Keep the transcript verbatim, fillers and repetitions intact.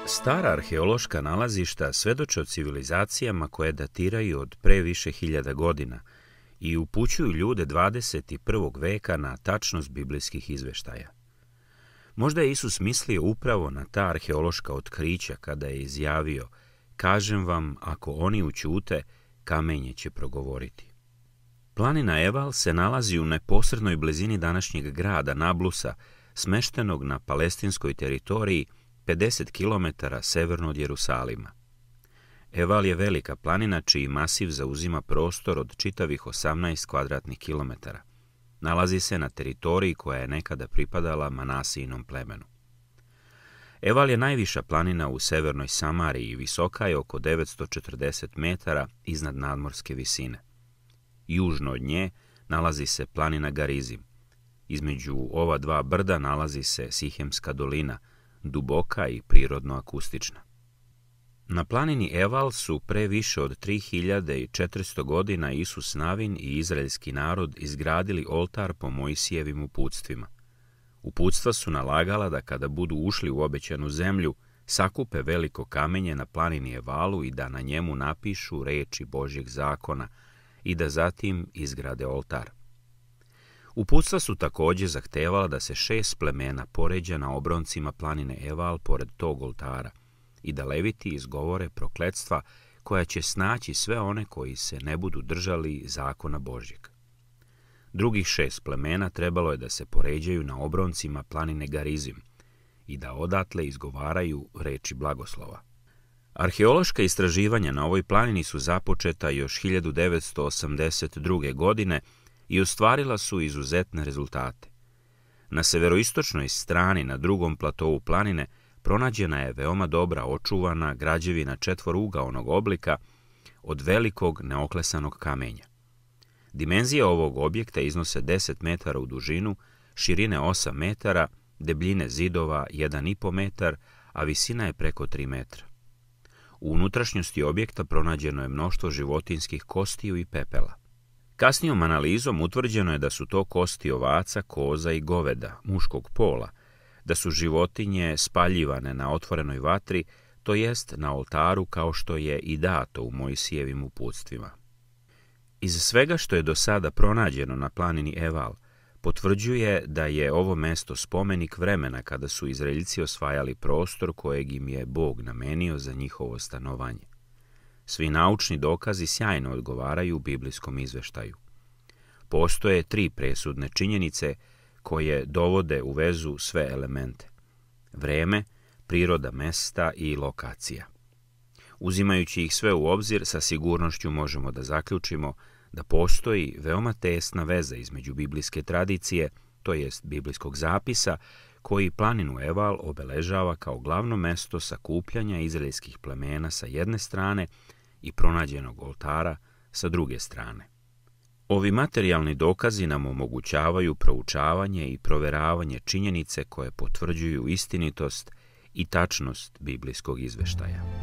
Stara arheološka nalazišta svedoče o civilizacijama koje datiraju od pre više hiljada godina i upućuju ljude dvadeset prvog veka na tačnost biblijskih izveštaja. Možda je Isus mislio upravo na ta arheološka otkrića kada je izjavio: "Kažem vam, ako oni ućute, kamenje će progovoriti." Planina Eval se nalazi u neposrednoj blizini današnjeg grada Nablusa, smeštenog na palestinskoj teritoriji pedeset kilometara severno od Jerusalima. Eval je velika planina čiji masiv zauzima prostor od čitavih osamnaest kvadratnih kilometara. Nalazi se na teritoriji koja je nekada pripadala Manasijinom plemenu. Eval je najviša planina u severnoj Samariji i visoka je oko devetsto četrdeset metara iznad nadmorske visine. Južno od nje nalazi se planina Garizim. Između ova dva brda nalazi se Sihemska dolina, duboka i prirodno akustična. Na planini Eval su pre više od tri hiljade četiristo godina Isus Navin i izraelski narod izgradili oltar po Mojsijevim uputstvima. Uputstva su nalagala da kada budu ušli u obećanu zemlju, sakupe veliko kamenje na planini Evalu i da na njemu napišu reči Božjeg zakona i da zatim izgrade oltar. Uputstva su također zahtevala da se šest plemena poređa na obroncima planine Eval pored tog oltara i da leviti izgovore prokletstva koja će snaći sve one koji se ne budu držali zakona Božjeg. Drugih šest plemena trebalo je da se poređaju na obroncima planine Garizim i da odatle izgovaraju reči blagoslova. Arheološka istraživanja na ovoj planini su započeta još hiljadu devetsto osamdeset druge. godine i ostvarila su izuzetne rezultate. Na severoistočnoj strani na drugom platovu planine pronađena je veoma dobra očuvana građevina četvorugaonog oblika od velikog neoklesanog kamenja. Dimenzije ovog objekta iznose deset metara u dužinu, širine osam metara, debljine zidova jedan i po metar, a visina je preko tri metra. U unutrašnjosti objekta pronađeno je mnoštvo životinjskih kostiju i pepela. Kasnijom analizom utvrđeno je da su to kosti ovaca, koza i goveda muškog pola, da su životinje spaljivane na otvorenoj vatri, to jest na oltaru kao što je i dato u Mojsijevim uputstvima. Iz svega što je do sada pronađeno na planini Eval, potvrđuje da je ovo mesto spomenik vremena kada su Izraeljci osvajali prostor kojeg im je Bog namenio za njihovo stanovanje. Svi naučni dokazi sjajno odgovaraju biblijskom izveštaju. Postoje tri presudne činjenice koje dovode u vezu sve elemente: vreme, priroda mesta i lokacija. Uzimajući ih sve u obzir, sa sigurnošću možemo da zaključimo da postoji veoma tesna veza između biblijske tradicije, to jest biblijskog zapisa, koji planinu Eval obeležava kao glavno mesto sakupljanja izraelskih plemena sa jedne strane i pronađenog oltara sa druge strane. Ovi materijalni dokazi nam omogućavaju proučavanje i proveravanje činjenice koje potvrđuju istinitost i tačnost biblijskog izveštaja.